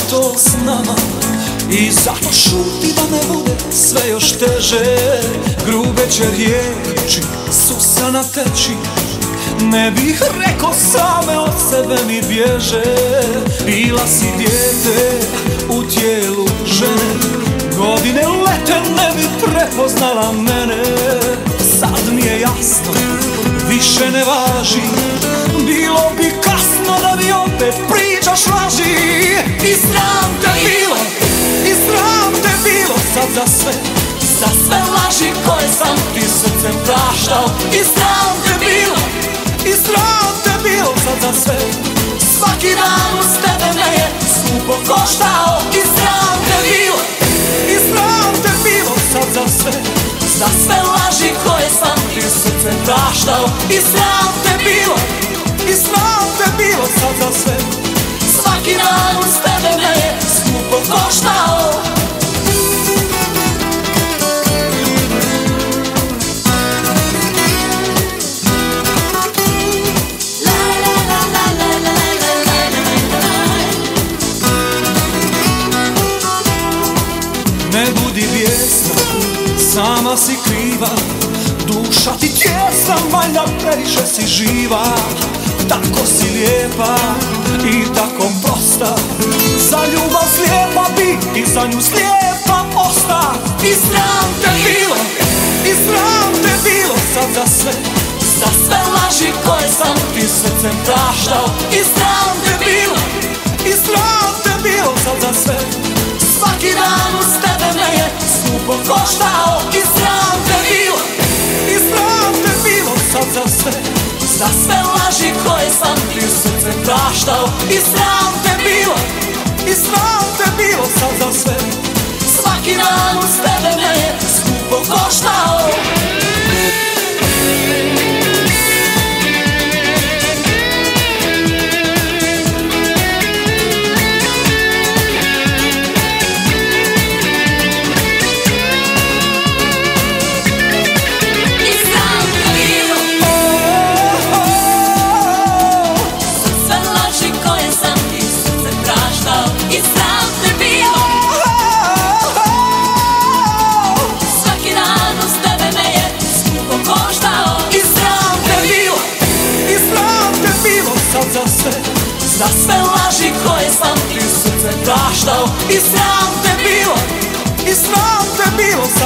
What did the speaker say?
to s nama i zato šuti da ne bude sve još teže. Grube će riječi susana teći, ne bih rekao same od sebe mi bježe. Bila si dijete u tijelu žene, godine lete ne bi prepoznala mene. Sad mi je jasno, više ne važi, bilo bi kasno da mi opet pričaš laži. I sram te bilo, i sram te bilo sad za sve laži koje sam ti srcem praštao. I sram te bilo, i sram te bilo sad za sve, svaki dan uz tebe me je skupo koštao. I sram te bilo, i sram te bilo sad za sve laži koje sam ti srcem praštao. I sram te bilo, i sram te bilo sad za sve, svaki dan uz tebe me je skupo koštao. Ne budi bijesna, sama si kriva, duša ti tjesna, valjda previše si živa. Tako si lijepa i tako prosta, za ljubav slijepa bi i za nju slijepa osta. I sram te bilo, i sram te bilo sad za sve laži koje sam ti srcem praštao. I sram te bilo, i sram te bilo sad za sve, svaki dan uz tebe me je skupo koštao. I sram te bilo, i sram te bilo sad za sve laži koje sam ti srcem praštao. I sram te bilo, i sram te bilo sad za sve, svaki dan uz tebe me je skupo koštao. Za sve laži koje sam ti srce praštao. I sram te bilo, i sram te bilo